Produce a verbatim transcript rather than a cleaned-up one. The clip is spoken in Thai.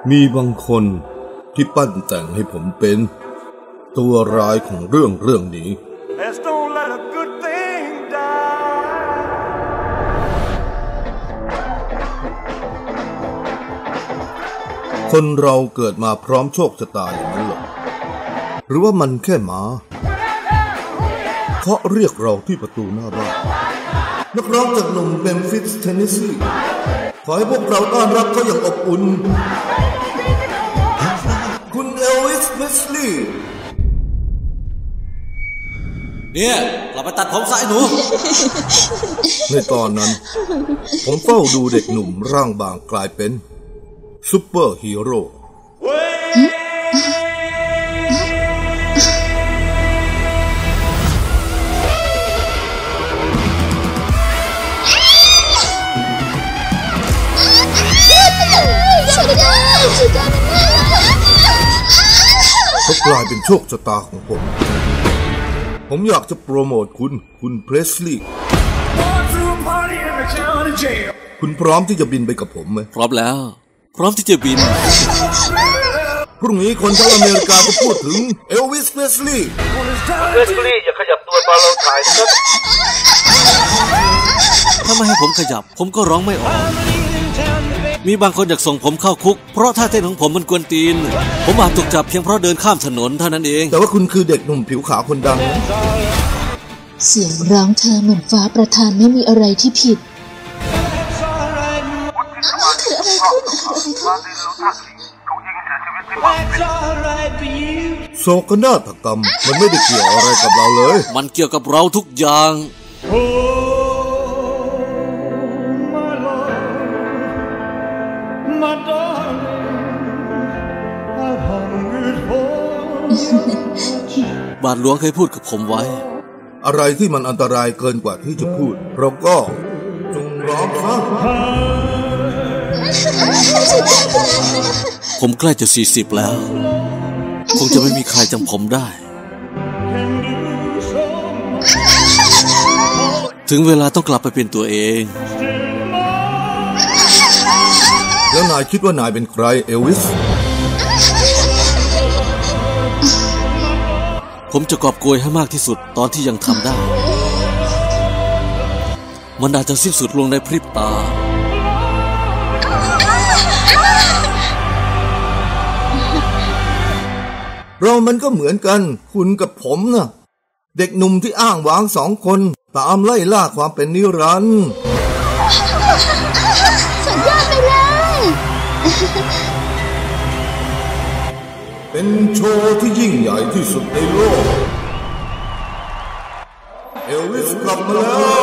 มีบางคนที่ปั้นแต่งให้ผมเป็นตัวร้ายของเรื่องเรื่องนี้คนเราเกิดมาพร้อมโชคชะตาอย่างนั้นหรอหรือว่ามันแค่มาเคาะเรียกเราที่ประตูหน้าบ้านนักร้องจากหนุ่มเมมฟิสเทนเนสซีขอให้พวกเราต้อนรับเขาอย่างอบอุ่นคุณเอลวิส เพรสลีย์เนี่ยเราไปตัดผมซะไอ้หนูในตอนนั้นผมเฝ้าดูเด็กหนุ่มร่างบางกลายเป็นซุปเปอร์ฮีโร่เขากลายเป็นโชคชะตาของผมผมอยากจะโปรโมทคุณคุณเพรสลีย์คุณพร้อมที่จะบินไปกับผมไหมพร้อมแล้วพร้อมที่จะบินพรุ่งนี้คนทั้งอเมริกาก็พูดถึงเอลวิส เพรสลีย์เพรสลีย์อย่าขยับตัวตอนเราถ่ายนะครับถ้าไม่ให้ผมขยับผมก็ร้องไม่ออกมีบางคนอยากส่งผมเข้าคุกเพราะท่าเต้นของผมมันกวนตีนผมอาจถูกจับเพียงเพราะเดินข้ามถนนเท่านั้นเองแต่ว่าคุณคือเด็กหนุ่มผิวขาวคนดังเสียงร้องเธอเหมือนฟ้าประทานไม่มีอะไรที่ผิดคืออะไรขึ้นโศกนาฏกรรมมันไม่ได้เกี่ยวอะไรกับเราเลยมันเกี่ยวกับเราทุกอย่างบาทหลวงเคยพูดกับผมไว้อะไรที่มันอันตรายเกินกว่าที่จะพูดเราก็จงร้องซะผมใกล้จะสี่สิบแล้วคงจะไม่มีใครจำผมได้ถึงเวลาต้องกลับไปเป็นตัวเองแล้วนายคิดว่านายเป็นใครเอลวิสผมจะกอบโกยให้มากที่สุดตอนที่ยังทำได้มันอาจจะสิ้นสุดลงในพริบตาเรามันก็เหมือนกันคุณกับผมนะเด็กหนุ่มที่อ้างว้างสองคนตามไล่ล่าความเป็นนิรันดร์สุดยอดไปเลยเป็นโชว์ที่ยิ่งใหญ่ที่สุดในโลกเอลวิสกลับมาแล้ว